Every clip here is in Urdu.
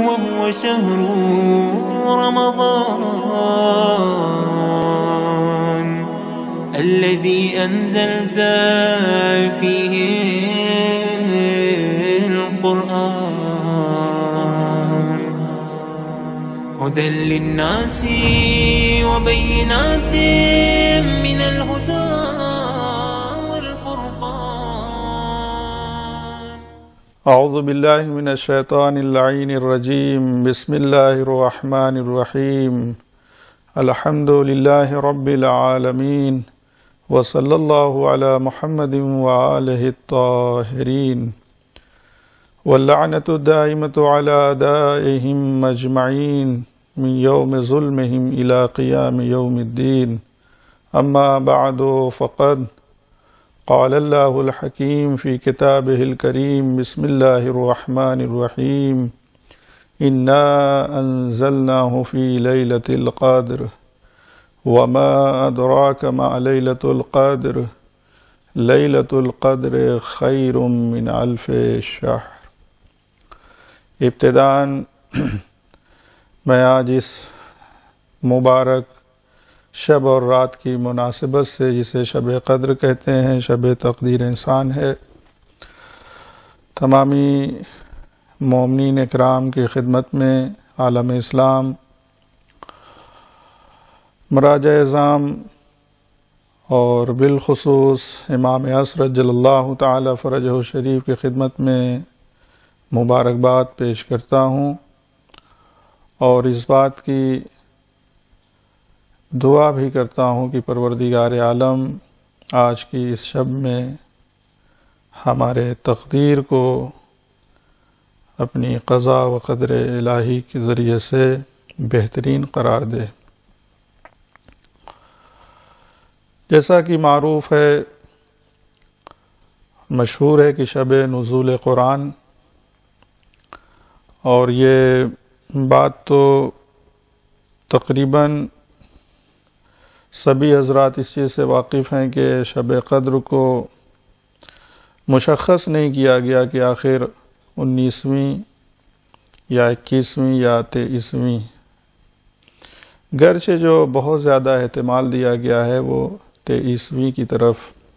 وهو شهر رمضان الذي أنزلت فيه القرآن هدى للناس وبينات من الهدى والفرقان. اعوذ باللہ من الشیطان اللعین الرجیم. بسم اللہ الرحمن الرحیم. الحمد للہ رب العالمین وصلی اللہ علی محمد وآلہ الطاہرین واللعنۃ الدائمۃ علی اعدائہم اجمعین من یوم ظلمہم الی قیام یوم الدین. اما بعد فقد قال اللہ الحکیم فی کتابہ الکریم. بسم اللہ الرحمن الرحیم. انا انزلناہ فی لیلۃ القدر وما ادراک ما لیلۃ القدر لیلۃ القدر خیر من الف شہر. ابتداً میں آج اس مبارک شب اور رات کی مناسبت سے، جسے شب قدر کہتے ہیں، شب تقدیر انسان ہے، تمامی مومنین اکرام کی خدمت میں عالم اسلام مراجع اعظام اور بالخصوص امام عصر جل اللہ تعالی فرجہ شریف کی خدمت میں مبارکباد پیش کرتا ہوں، اور اس بات کی دعا بھی کرتا ہوں کہ پروردگار عالم آج کی اس شب میں ہمارے تقدیر کو اپنی قضاء و قدر الہی کے ذریعے سے بہترین قرار دے. جیسا کہ معروف ہے، مشہور ہے کہ شب نزول قرآن، اور یہ بات تو تقریباً سبھی حضرات اس چیز سے واقف ہیں کہ شب قدر کو مشخص نہیں کیا گیا کہ آخر 19ویں یا 21ویں یا 23ویں، گرچہ جو بہت زیادہ احتمال دیا گیا ہے وہ 23ویں کی طرف.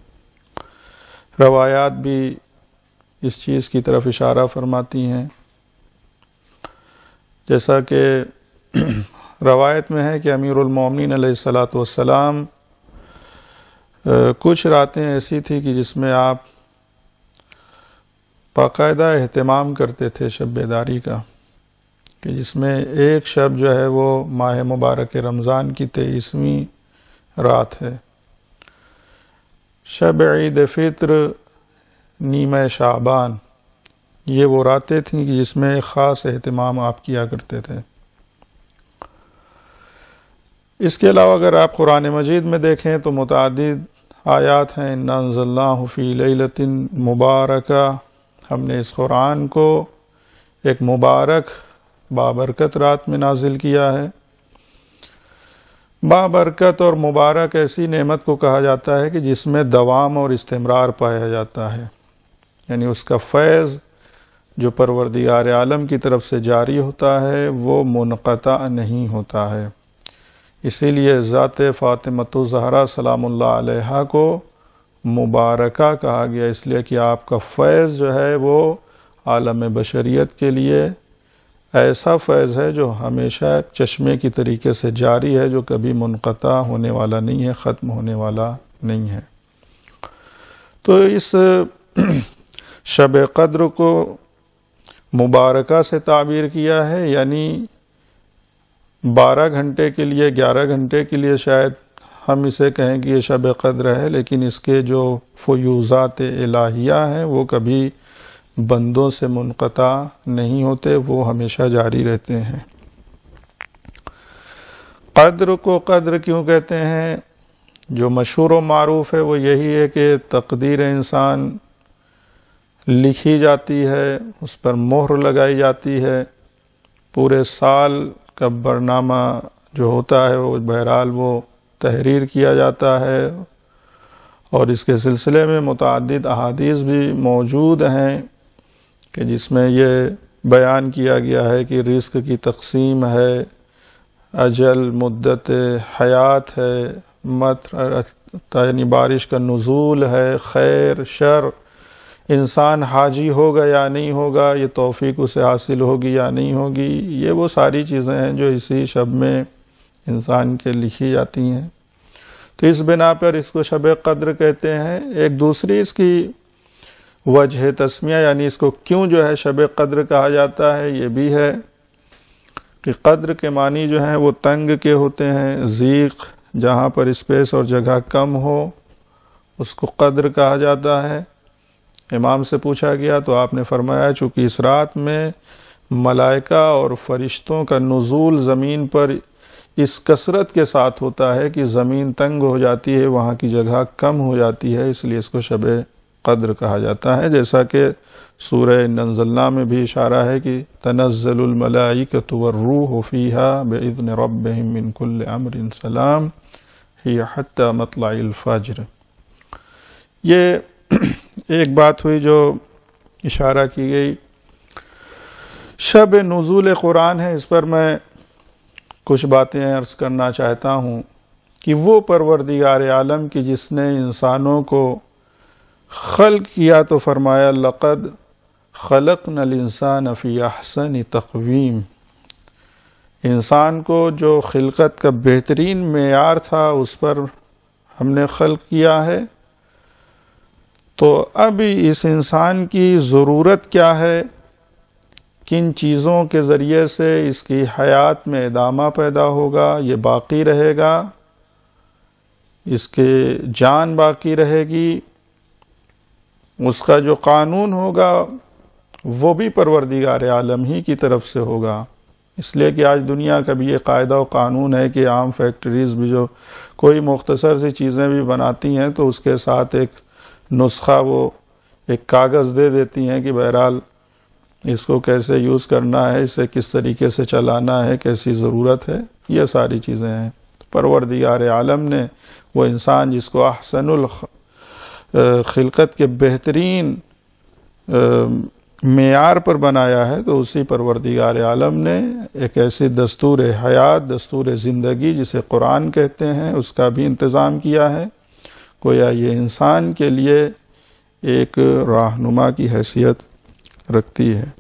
روایات بھی اس چیز کی طرف اشارہ فرماتی ہیں، جیسا کہ روایت میں ہے کہ امیر المومنین علیہ الصلاۃ والسلام کچھ راتیں ایسی تھی کہ جس میں آپ باقاعدہ اہتمام کرتے تھے شب بیداری کا، کہ جس میں ایک شب جو ہے وہ ماہ مبارک رمضان کی 23ویں رات ہے. شب عید فطر، نیمہ شعبان، یہ وہ راتیں تھیں کہ جس میں خاص اہتمام آپ کیا کرتے تھے. اس کے علاوہ اگر آپ قرآن مجید میں دیکھیں تو متعدد آیات ہیں. انا انزلناہ فی لیلۃ مبارکہ، ہم نے اس قرآن کو ایک مبارک بابرکت رات میں نازل کیا ہے. بابرکت اور مبارک ایسی نعمت کو کہا جاتا ہے کہ جس میں دوام اور استمرار پایا جاتا ہے، یعنی اس کا فیض جو پروردگار عالم کی طرف سے جاری ہوتا ہے وہ منقطع نہیں ہوتا ہے. اسی لیے ذات فاطمۃ الزہرا سلام اللہ علیہا کو مبارکہ کہا گیا، اس لیے کہ آپ کا فیض جو ہے وہ عالم بشریت کے لیے ایسا فیض ہے جو ہمیشہ چشمے کی طریقے سے جاری ہے، جو کبھی منقطع ہونے والا نہیں ہے، ختم ہونے والا نہیں ہے. تو اس شب قدر کو مبارکہ سے تعبیر کیا ہے، یعنی 12 گھنٹے کے لیے، 11 گھنٹے کے لیے شاید ہم اسے کہیں کہ یہ شب قدر ہے، لیکن اس کے جو فیوضات الہیہ ہیں وہ کبھی بندوں سے منقطع نہیں ہوتے، وہ ہمیشہ جاری رہتے ہیں. قدر کو قدر کیوں کہتے ہیں؟ جو مشہور و معروف ہے وہ یہی ہے کہ تقدیر انسان لکھی جاتی ہے، اس پر مہر لگائی جاتی ہے، پورے سال کا برنامہ جو ہوتا ہے وہ بہرحال وہ تحریر کیا جاتا ہے، اور اس کے سلسلے میں متعدد احادیث بھی موجود ہیں کہ جس میں یہ بیان کیا گیا ہے کہ رزق کی تقسیم ہے، اجل، مدت حیات ہے، مطر یعنی بارش کا نزول ہے، خیر شر، انسان حاجی ہوگا یا نہیں ہوگا، یہ توفیق اسے حاصل ہوگی یا نہیں ہوگی، یہ وہ ساری چیزیں ہیں جو اسی شب میں انسان کے لکھی جاتی ہیں۔ تو اس بنا پر اس کو شب قدر کہتے ہیں۔ ایک دوسری اس کی وجہ تسمیہ یعنی اس کو کیوں جو ہے شب قدر کہا جاتا ہے یہ بھی ہے کہ قدر کے معنی جو ہیں وہ تنگ کے ہوتے ہیں، ضیق، جہاں پر اسپیس اور جگہ کم ہو اس کو قدر کہا جاتا ہے۔ امام سے پوچھا گیا تو آپ نے فرمایا چونکہ اس رات میں ملائکہ اور فرشتوں کا نزول زمین پر اس کثرت کے ساتھ ہوتا ہے کہ زمین تنگ ہو جاتی ہے، وہاں کی جگہ کم ہو جاتی ہے، اس لیے اس کو شب قدر کہا جاتا ہے، جیسا کہ سورہ نزلنا میں بھی اشارہ ہے کہ تنزل الملائکۃ والروح فیہا بإذن ربہم من کل امر سلام ہی حتی مطلع الفجر۔ یہ ایک بات ہوئی جو اشارہ کی گئی۔ شب نزول قرآن ہے، اس پر میں کچھ باتیں عرض کرنا چاہتا ہوں کہ وہ پروردگار عالم کی جس نے انسانوں کو خلق کیا تو فرمایا لقد خلقنا الانسان فی احسن تقویم، انسان کو جو خلقت کا بہترین معیار تھا اس پر ہم نے خلق کیا ہے۔ تو اب اس انسان کی ضرورت کیا ہے، کن چیزوں کے ذریعے سے اس کی حیات میں ادامہ پیدا ہوگا، یہ باقی رہے گا، اس کے جان باقی رہے گی، اس کا جو قانون ہوگا وہ بھی پروردگار عالم ہی کی طرف سے ہوگا۔ اس لیے کہ آج دنیا کا بھی یہ قاعدہ و قانون ہے کہ عام فیکٹریز بھی جو کوئی مختصر سی چیزیں بھی بناتی ہیں تو اس کے ساتھ ایک نسخہ وہ ایک کاغذ دے دیتی ہیں کہ بہرحال اس کو کیسے یوز کرنا ہے، اسے کس طریقے سے چلانا ہے، کیسی ضرورت ہے، یہ ساری چیزیں ہیں۔ پروردگار عالم نے وہ انسان جس کو احسن خلقت کے بہترین معیار پر بنایا ہے تو اسی پروردگار عالم نے ایک ایسی دستور حیات، دستور زندگی جسے قرآن کہتے ہیں اس کا بھی انتظام کیا ہے، گویا یہ انسان کے لیے ایک راہنما کی حیثیت رکھتی ہے۔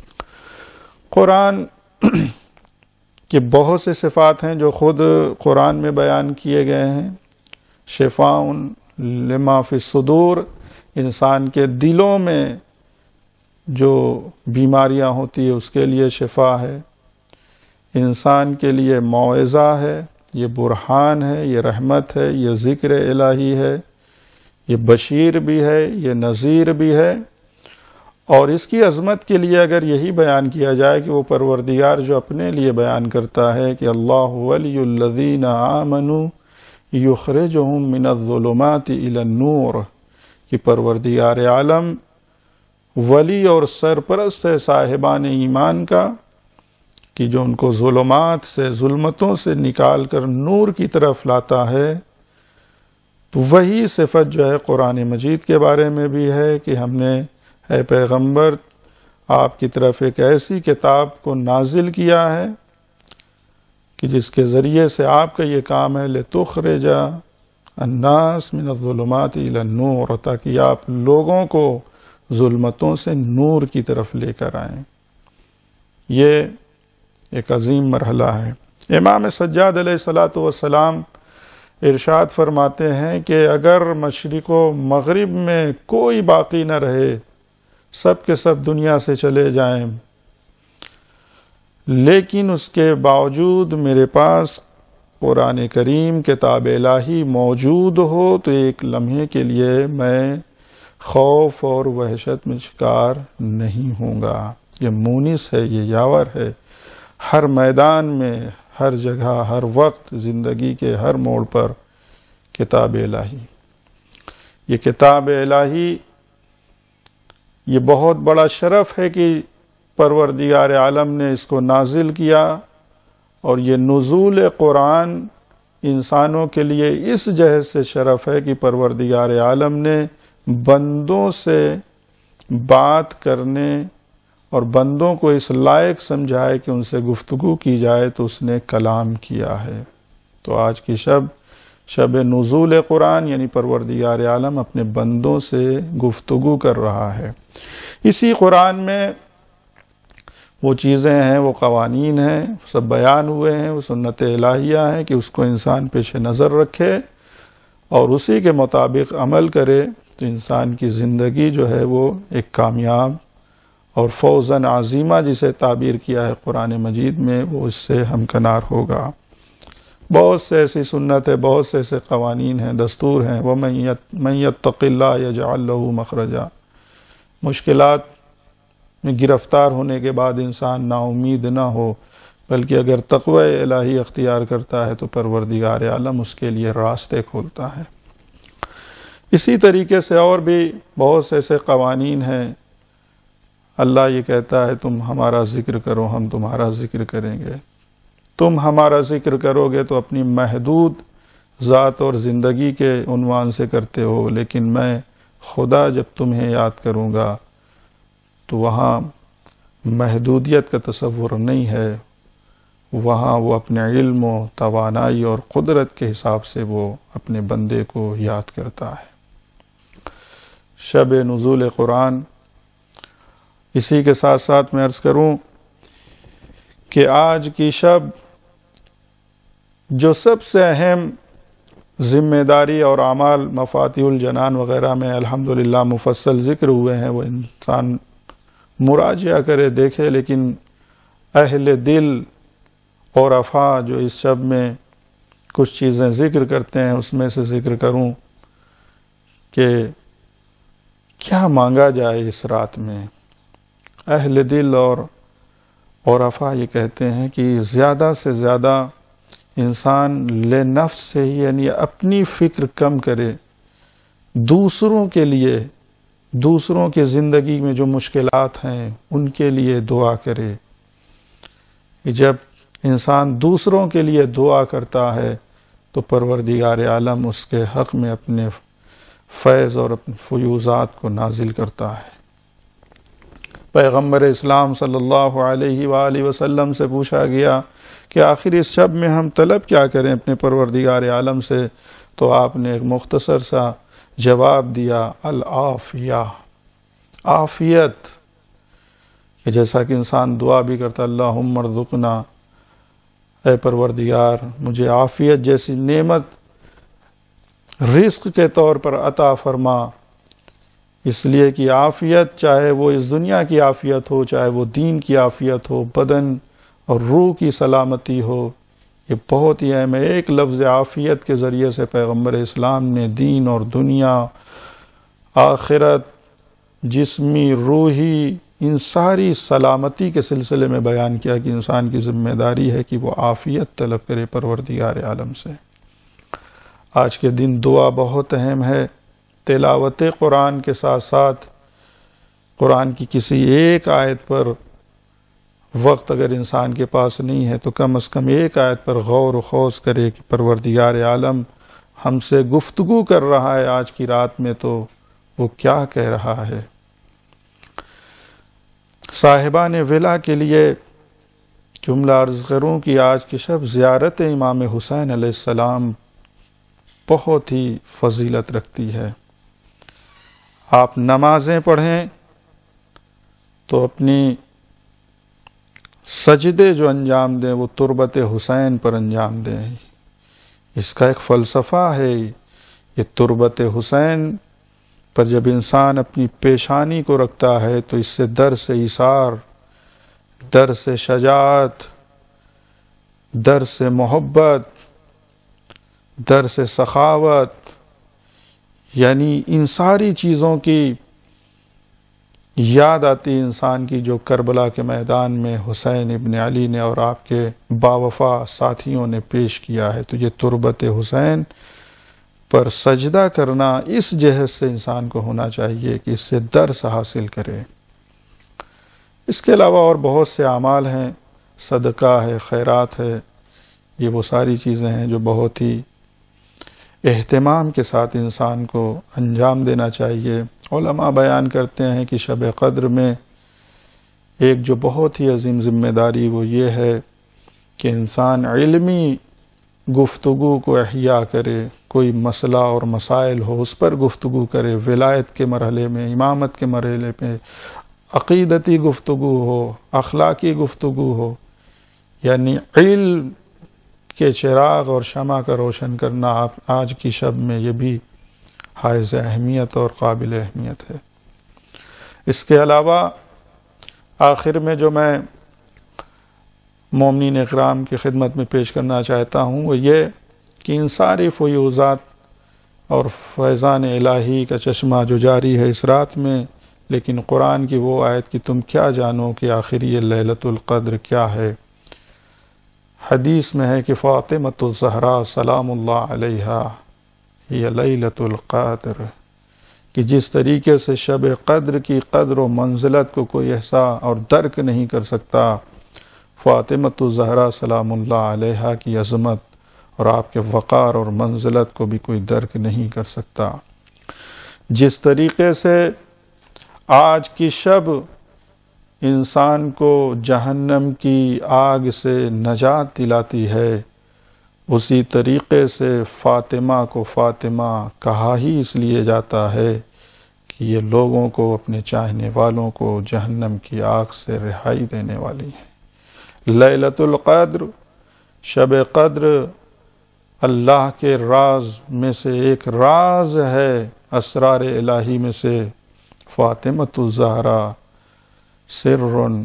قرآن کے بہت سے صفات ہیں جو خود قرآن میں بیان کیے گئے ہیں۔ شفاء لما فی الصدور، انسان کے دلوں میں جو بیماریاں ہوتی ہے اس کے لیے شفا ہے، انسان کے لیے موعظہ ہے، یہ برہان ہے، یہ رحمت ہے، یہ ذکر الہی ہے، یہ بشیر بھی ہے، یہ نذیر بھی ہے۔ اور اس کی عظمت کے لیے اگر یہی بیان کیا جائے کہ وہ پروردگار جو اپنے لیے بیان کرتا ہے کہ اللہ ولی الذین آمنوا یخرجہم من الظلمات الی النور، کہ پروردگار عالم ولی اور سرپرست ہے صاحبان ایمان کا کہ جو ان کو ظلمات سے، ظلمتوں سے نکال کر نور کی طرف لاتا ہے۔ تو وہی صفت جو ہے قرآن مجید کے بارے میں بھی ہے کہ ہم نے اے پیغمبر آپ کی طرف ایک ایسی کتاب کو نازل کیا ہے کہ جس کے ذریعے سے آپ کا یہ کام ہے لِتُخْرِجَ النَّاسَ مِنَ الظُّلُمَاتِ إِلَى النُّورِ، تاکہ آپ لوگوں کو ظلمتوں سے نور کی طرف لے کر آئیں۔ یہ ایک عظیم مرحلہ ہے۔ امام سجاد علیہ السلام ارشاد فرماتے ہیں کہ اگر مشرق و مغرب میں کوئی باقی نہ رہے، سب کے سب دنیا سے چلے جائیں، لیکن اس کے باوجود میرے پاس قرآن کریم کتاب الہی موجود ہو تو ایک لمحے کے لیے میں خوف اور وحشت میں شکار نہیں ہوں گا۔ یہ مونس ہے، یہ یاور ہے، ہر میدان میں، ہر جگہ، ہر وقت، زندگی کے ہر موڑ پر کتاب الہی۔ یہ کتاب الہی یہ بہت بڑا شرف ہے کہ پروردگار عالم نے اس کو نازل کیا، اور یہ نزول قرآن انسانوں کے لیے اس جہت سے شرف ہے کہ پروردگار عالم نے بندوں سے بات کرنے اور بندوں کو اس لائق سمجھائے کہ ان سے گفتگو کی جائے تو اس نے کلام کیا ہے۔ تو آج کی شب نزول قرآن، یعنی پروردگار عالم اپنے بندوں سے گفتگو کر رہا ہے۔ اسی قرآن میں وہ چیزیں ہیں، وہ قوانین ہیں، سب بیان ہوئے ہیں، وہ سنت الہیہ ہیں کہ اس کو انسان پیش نظر رکھے اور اسی کے مطابق عمل کرے تو انسان کی زندگی جو ہے وہ ایک کامیاب اور فوزاً عظیمہ جسے تعبیر کیا ہے قرآن مجید میں، وہ اس سے ہمکنار ہوگا۔ بہت سے ایسی سنت ہے، بہت سے ایسے قوانین ہیں، دستور ہیں۔ وَمَن يَتَّقِ اللَّهَ يَجْعَلْ لَهُ مَخْرَجًا۔ مشکلات میں گرفتار ہونے کے بعد انسان نا امید نہ ہو، بلکہ اگر تقوی الہی اختیار کرتا ہے تو پروردگار عالم اس کے لیے راستے کھولتا ہے۔ اسی طریقے سے اور بھی بہت سے ایسے قوانین ہیں۔ اللہ یہ کہتا ہے تم ہمارا ذکر کرو، ہم تمہارا ذکر کریں گے۔ تم ہمارا ذکر کرو گے تو اپنی محدود ذات اور زندگی کے عنوان سے کرتے ہو، لیکن میں خدا جب تمہیں یاد کروں گا تو وہاں محدودیت کا تصور نہیں ہے، وہاں وہ اپنے علم و توانائی اور قدرت کے حساب سے وہ اپنے بندے کو یاد کرتا ہے۔ شب نزول قرآن، اسی کے ساتھ ساتھ میں عرض کروں کہ آج کی شب جو سب سے اہم ذمہ داری اور اعمال مفاتیح الجنان وغیرہ میں الحمدللہ مفصل ذکر ہوئے ہیں، وہ انسان مراجعہ کرے، دیکھے، لیکن اہل دل اور افا جو اس شب میں کچھ چیزیں ذکر کرتے ہیں، اس میں سے ذکر کروں کہ کیا مانگا جائے اس رات میں۔ اہل دل اور افا یہ کہتے ہیں کہ زیادہ سے زیادہ انسان لے نفس سے ہی، یعنی اپنی فکر کم کرے، دوسروں کے لیے، دوسروں کی زندگی میں جو مشکلات ہیں ان کے لیے دعا کرے۔ جب انسان دوسروں کے لیے دعا کرتا ہے تو پروردگار عالم اس کے حق میں اپنے فیض اور اپنے فیوزات کو نازل کرتا ہے۔ پیغمبر اسلام صلی اللہ علیہ وآلہ وسلم سے پوچھا گیا کہ آخر اس شب میں ہم طلب کیا کریں اپنے پروردگار عالم سے، تو آپ نے ایک مختصر سا جواب دیا، العافیہ، عافیت۔ جیسا کہ انسان دعا بھی کرتا، اللہم ارزقنا، اے پروردگار مجھے عافیت جیسی نعمت رزق کے طور پر عطا فرما، اس لیے کہ عافیت چاہے وہ اس دنیا کی عافیت ہو، چاہے وہ دین کی عافیت ہو، بدن اور روح کی سلامتی ہو، یہ بہت ہی اہم ہے۔ ایک لفظ عافیت کے ذریعے سے پیغمبر اسلام نے دین اور دنیا، آخرت، جسمی، روحی، ان ساری سلامتی کے سلسلے میں بیان کیا کہ انسان کی ذمہ داری ہے کہ وہ عافیت طلب کرے پروردگار عالم سے۔ آج کے دن دعا بہت اہم ہے۔ تلاوت قرآن کے ساتھ ساتھ قرآن کی کسی ایک آیت پر وقت اگر انسان کے پاس نہیں ہے تو کم از کم ایک آیت پر غور و خوض کرے کہ پروردگار عالم ہم سے گفتگو کر رہا ہے آج کی رات میں، تو وہ کیا کہہ رہا ہے۔ صاحبان ولا کے لیے جملہ عرض کروں کہ آج کی شب زیارت امام حسین علیہ السلام بہت ہی فضیلت رکھتی ہے۔ آپ نمازیں پڑھیں تو اپنی سجدے جو انجام دیں وہ تربت حسین پر انجام دیں۔ اس کا ایک فلسفہ ہے، یہ تربت حسین پر جب انسان اپنی پیشانی کو رکھتا ہے تو اس سے درس ایثار، درس شجاعت، درس محبت، درس سخاوت، یعنی ان ساری چیزوں کی یاد آتی انسان کی جو کربلا کے میدان میں حسین ابن علی نے اور آپ کے باوفا ساتھیوں نے پیش کیا ہے۔ تو یہ تربت حسین پر سجدہ کرنا اس جہت سے انسان کو ہونا چاہیے کہ اس سے درس حاصل کرے۔ اس کے علاوہ اور بہت سے اعمال ہیں، صدقہ ہے، خیرات ہے، یہ وہ ساری چیزیں ہیں جو بہت ہی اہتمام کے ساتھ انسان کو انجام دینا چاہیے۔ علماء بیان کرتے ہیں کہ شب قدر میں ایک جو بہت ہی عظیم ذمہ داری وہ یہ ہے کہ انسان علمی گفتگو کو احیاء کرے، کوئی مسئلہ اور مسائل ہو اس پر گفتگو کرے، ولایت کے مرحلے میں، امامت کے مرحلے پہ عقیدتی گفتگو ہو، اخلاقی گفتگو ہو، یعنی علم کے چراغ اور شمع کا روشن کرنا آج کی شب میں یہ بھی حائز اہمیت اور قابل اہمیت ہے۔ اس کے علاوہ آخر میں جو میں مومنین اکرام کی خدمت میں پیش کرنا چاہتا ہوں وہ یہ کہ ان ساری فیوزات اور فیضان الہی کا چشمہ جو جاری ہے اس رات میں، لیکن قرآن کی وہ آیت کہ تم کیا جانو کہ آخر یہ لیلۃ القدر کیا ہے۔ حدیث میں ہے کہ فاطمۃ الزہرا سلام اللہ علیہا یہ لیلۃ القدر، کہ جس طریقے سے شب قدر کی قدر و منزلت کو کوئی احساس اور درک نہیں کر سکتا، فاطمۃ الزہرا سلام اللہ علیہا کی عظمت اور آپ کے وقار اور منزلت کو بھی کوئی درک نہیں کر سکتا۔ جس طریقے سے آج کی شب انسان کو جہنم کی آگ سے نجات دلاتی ہے، اسی طریقے سے فاطمہ کو فاطمہ کہا ہی اس لیے جاتا ہے کہ یہ لوگوں کو، اپنے چاہنے والوں کو جہنم کی آگ سے رہائی دینے والی ہیں۔ لیلۃ القدر، شب قدر اللہ کے راز میں سے ایک راز ہے، اسرار الہی میں سے فاطمۃ الزہرا سر،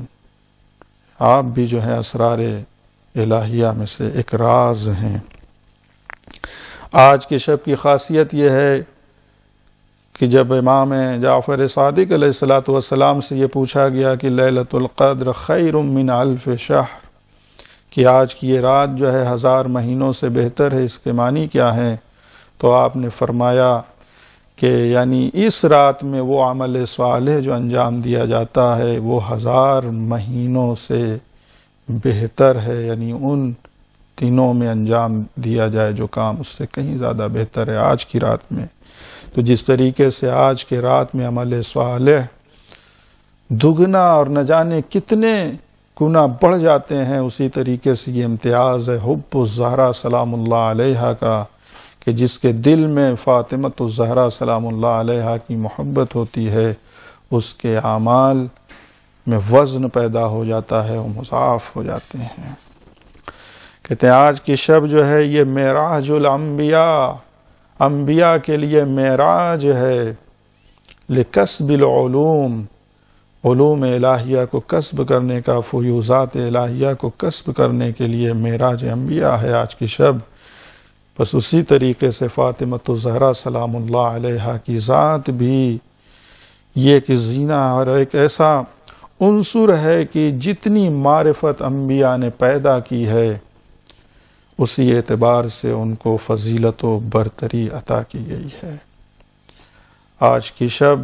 آپ بھی جو ہے اسرار الہیہ میں سے ایک راز ہیں۔ آج کی شب کی خاصیت یہ ہے کہ جب امام جعفر صادق علیہ السلام سے یہ پوچھا گیا کہ لیلۃ القدر خیر من الف شہر، کہ آج کی یہ رات جو ہے 1000 مہینوں سے بہتر ہے، اس کے معنی کیا ہیں؟ تو آپ نے فرمایا کہ یعنی اس رات میں وہ عمل صالح جو انجام دیا جاتا ہے وہ 1000 مہینوں سے بہتر ہے، یعنی ان دنوں میں انجام دیا جائے جو کام اس سے کہیں زیادہ بہتر ہے آج کی رات میں۔ تو جس طریقے سے آج کے رات میں عمل صالح دگنا اور نہ جانے کتنے گنا بڑھ جاتے ہیں، اسی طریقے سے یہ امتیاز ہے حب الزہرا سلام اللہ علیہا کا، کہ جس کے دل میں فاطمۃ الزہرا سلام اللہ علیہا کی محبت ہوتی ہے، اس کے اعمال میں وزن پیدا ہو جاتا ہے، وہ مضاعف ہو جاتے ہیں۔ کہتے ہیں آج کی شب جو ہے یہ معراج الانبیاء، انبیاء کے لیے معراج ہے، لکسب العلوم، علوم الہیہ کو کسب کرنے کا، فیوزات الہیہ کو کسب کرنے کے لیے معراج انبیاء ہے آج کی شب۔ بس اسی طریقے سے فاطمۃ الزہرا سلام اللہ علیہا کی ذات بھی یہ کہ زینہ اور ایک ایسا عنصر ہے کہ جتنی معرفت انبیاء نے پیدا کی ہے اسی اعتبار سے ان کو فضیلت و برتری عطا کی گئی ہے۔ آج کی شب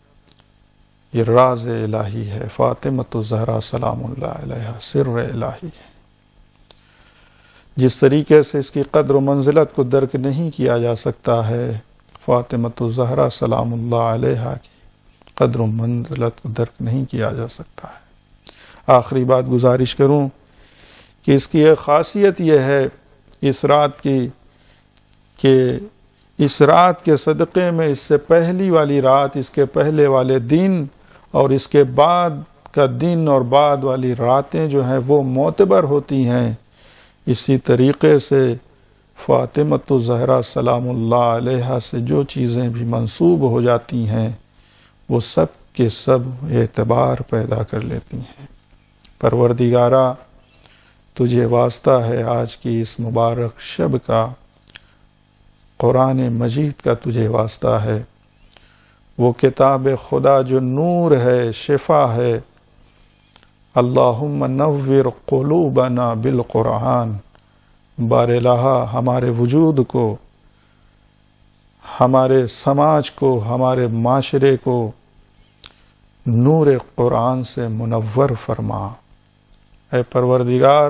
یہ راز الہی ہے، فاطمۃ الزہرا سلام اللہ علیہا سر الہی ہے۔ جس طریقے سے اس کی قدر و منزلت کو درک نہیں کیا جا سکتا ہے، فاطمۃ الزہرا سلام اللہ علیہا کی قدر و منزلت کو درک نہیں کیا جا سکتا ہے۔ آخری بات گزارش کروں کہ اس کی ایک خاصیت یہ ہے اس رات کی کہ اس رات کے صدقے میں اس سے پہلی والی رات، اس کے پہلے والے دن اور اس کے بعد کا دن اور بعد والی راتیں جو ہیں وہ معتبر ہوتی ہیں۔ اسی طریقے سے فاطمۃ الزہرا سلام اللہ علیہا سے جو چیزیں بھی منسوب ہو جاتی ہیں وہ سب کے سب اعتبار پیدا کر لیتی ہیں۔ پروردگارا تجھے واسطہ ہے آج کی اس مبارک شب کا، قرآن مجید کا تجھے واسطہ ہے، وہ کتاب خدا جو نور ہے، شفا ہے۔ اللہم نور قلوبنا بالقرآن، بار الہ ہمارے وجود کو، ہمارے سماج کو، ہمارے معاشرے کو نور قرآن سے منور فرما۔ اے پروردگار،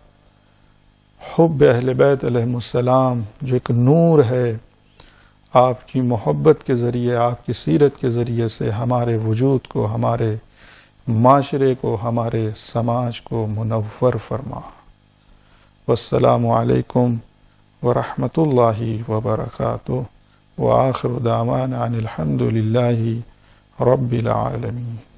حب اہل بیت علیہم السلام جو ایک نور ہے، آپ کی محبت کے ذریعے، آپ کی سیرت کے ذریعے سے ہمارے وجود کو، ہمارے معاشرے کو، ہمارے سماج کو منور فرما۔ والسلام علیکم ورحمۃ اللہ وبرکاتہ، وآخر دعوانا ان الحمد للہ رب العالمین۔